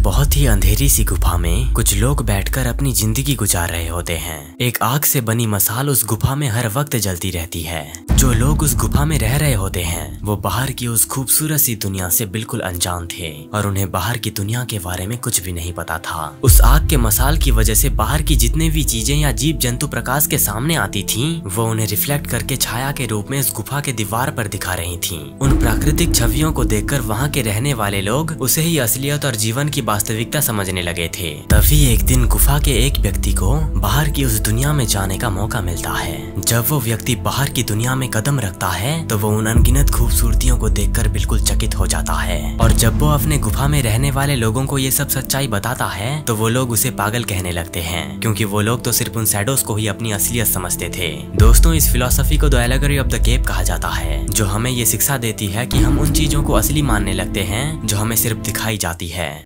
बहुत ही अंधेरी सी गुफा में कुछ लोग बैठकर अपनी जिंदगी गुजार रहे होते हैं। एक आग से बनी मसाल उस गुफा में हर वक्त जलती रहती है। जो लोग उस गुफा में रह रहे होते हैं वो बाहर की उस खूबसूरत सी दुनिया से बिल्कुल अनजान थे और उन्हें बाहर की दुनिया के बारे में कुछ भी नहीं पता था। उस आग के मसाल की वजह से बाहर की जितने भी चीजें या जीव जंतु प्रकाश के सामने आती थीं, वो उन्हें रिफ्लेक्ट करके छाया के रूप में इस गुफा के दीवार पर दिखा रही थीं। उन प्राकृतिक छवियों को देखकर वहाँ के रहने वाले लोग उसे ही असलियत और जीवन की वास्तविकता समझने लगे थे। तभी एक दिन गुफा के एक व्यक्ति को बाहर की उस दुनिया में जाने का मौका मिलता है। जब वो व्यक्ति बाहर की दुनिया में कदम रखता है तो वो उन अनगिनत खूबसूरतियों को देखकर बिल्कुल चकित हो जाता है। और जब वो अपने गुफा में रहने वाले लोगों को ये सब सच्चाई बताता है तो वो लोग उसे पागल कहने लगते हैं, क्योंकि वो लोग तो सिर्फ उन शैडोज को ही अपनी असलियत समझते थे। दोस्तों, इस फिलॉसफी को the allegory of the cave कहा जाता है, जो हमें ये शिक्षा देती है कि हम उन चीजों को असली मानने लगते हैं जो हमें सिर्फ दिखाई जाती है।